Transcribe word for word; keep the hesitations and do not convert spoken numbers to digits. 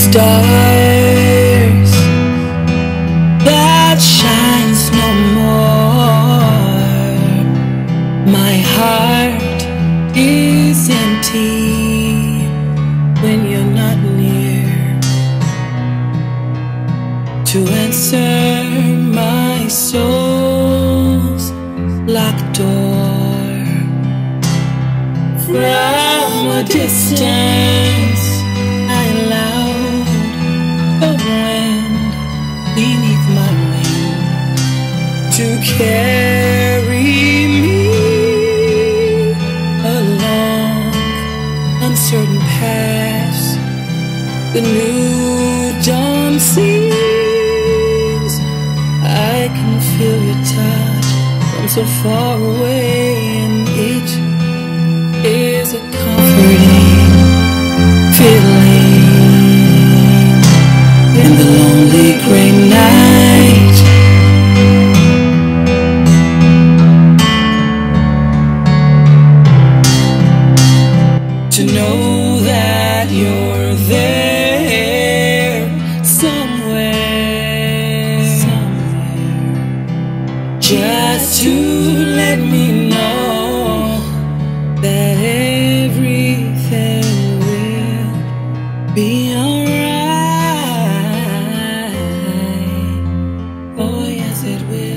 stars that shines no more. My heart is empty when you're not near to answer my soul's locked door. From a distance I allowed the wind beneath my wing to carry me along uncertain paths. The new dawn sees I can feel your touch from so far away, and it is a comforting feeling in the lonely gray night. To know that you're there somewhere, somewhere, just to let me know that everything will be alright. Oh yes, it will.